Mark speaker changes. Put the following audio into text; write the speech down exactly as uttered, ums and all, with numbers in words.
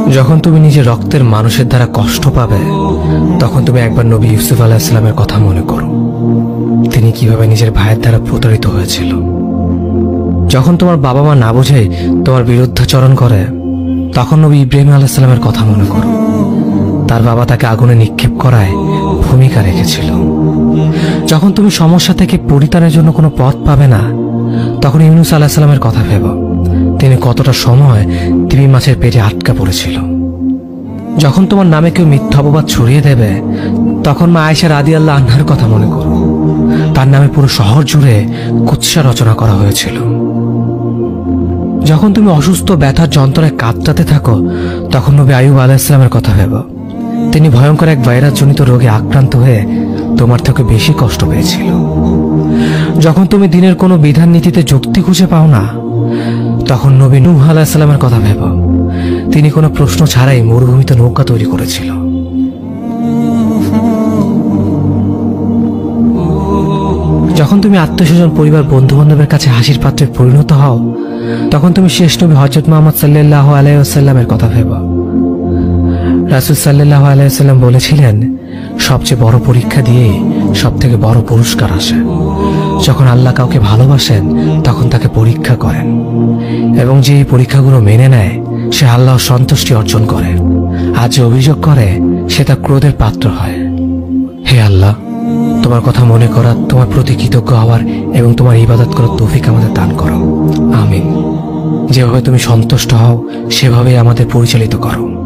Speaker 1: যখন তুমি নিজের রক্তের মানুষের দ্বারা কষ্ট পাবে, তখন তুমি একবার নবী ইউসুফ আলাইহিস সালামের কথা মনে করো। তিনি কিভাবে নিজের ভাইয়ের দ্বারা প্রতারিত হয়েছিল। যখন তোমার বাবা মা না বুঝে তোমার বিরুদ্ধাচরণ করে, তখন নবী ইব্রাহিম আলাইহিস সালামের কথা মনে করো। তার বাবা তাকে আগুনে নিক্ষেপ করায় ভূমিকা রেখেছিল। যখন তুমি সমস্যা থেকে পরিত্রাণের জন্য কোনো পথ পাবে না, তখন ইউনূস আলাইহিস সালামের কথা ভেবো। তিনি কতটা সময় তিমি মাছের পেটে আটকা পড়েছিল। যখন তোমার নামে কেউ মিথ্যা অপবাদ ছড়িয়ে দেবে, তখন মা আয়েশা রাদিয়াল্লাহু আনহার কথা মনে করো। তার নামে পুরো শহর জুড়ে কুৎসা রচনা করা হয়েছিল। যখন তুমি অসুস্থ ব্যথার যন্ত্রণায় কাতরাতে থাকো, তখন নবী আইয়ুব আলাইহিস সালামের কথা ভেবো। তিনি ভয়ঙ্কর এক ভাইরাসজনিত রোগে আক্রান্ত হয়ে তোমার থেকে বেশি কষ্ট পেয়েছিল। যখন তুমি দিনের কোনো বিধান নীতিতে যুক্তি খুঁজে পাও না, তখন নবী নূহ আলাইহিস সালামের কথা ভেবো। তিনি কোনো প্রশ্ন ছাড়াই মরুভূমিতে নৌকা তৈরি করেছিল। যখন তুমি আত্মীয়স্বজন, পরিবার, বন্ধু বান্ধবের কাছে হাসির পাত্রে পরিণত হও, তখন তুমি শেষ নবী হযরত মুহাম্মদ সাল্লাল্লাহু আলাইহি ওয়াসাল্লামের কথা ভেবো। রাসূল সাল্লাল্লাহু আলাইহি ওয়াসাল্লাম বলেছিলেন, সবচেয়ে বড় পরীক্ষা দিয়ে সব থেকে বড় পুরস্কার আসে। যখন আল্লাহ কাউকে ভালোবাসেন, তখন তাকে পরীক্ষা করেন, এবং যে এই পরীক্ষাগুলো মেনে নেয়, সে আল্লাহর সন্তুষ্টি অর্জন করে। আর যে অভিযোগ করে, সে তার ক্রোধের পাত্র হয়। হে আল্লাহ, তোমার কথা মনে করা, তোমার প্রতি কৃতজ্ঞ হওয়ার এবং তোমার ইবাদত করার তৌফিক আমাদের দান করো। আমিন। যেভাবে তুমি সন্তুষ্ট হও, সেভাবেই আমাদের পরিচালিত করো।